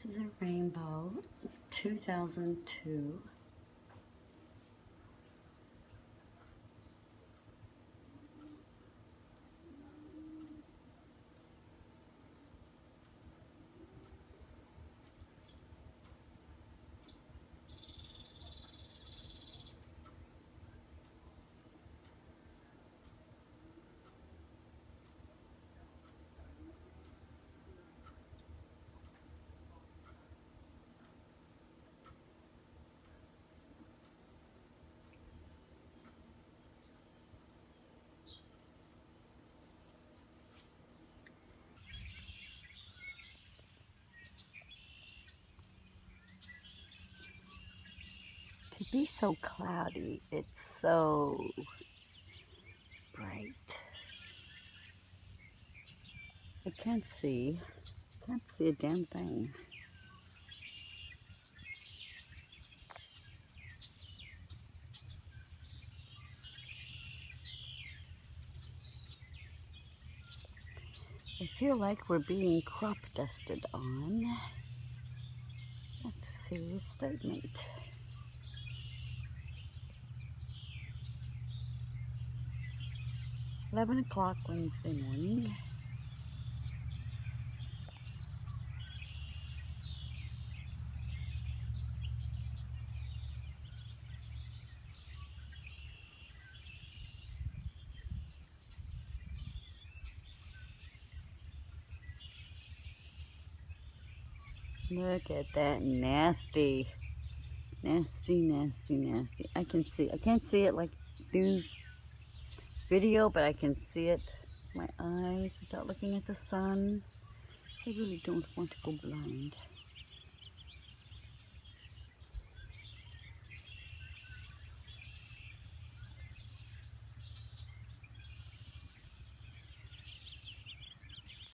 is a Rainbow 2002. To be so cloudy, it's so bright. I can't see a damn thing. I feel like we're being crop dusted on. That's a serious statement. $11 Wednesday morning. Look at that nasty. I can't see it like through video, but I can see it with my eyes without looking at the sun. I really don't want to go blind.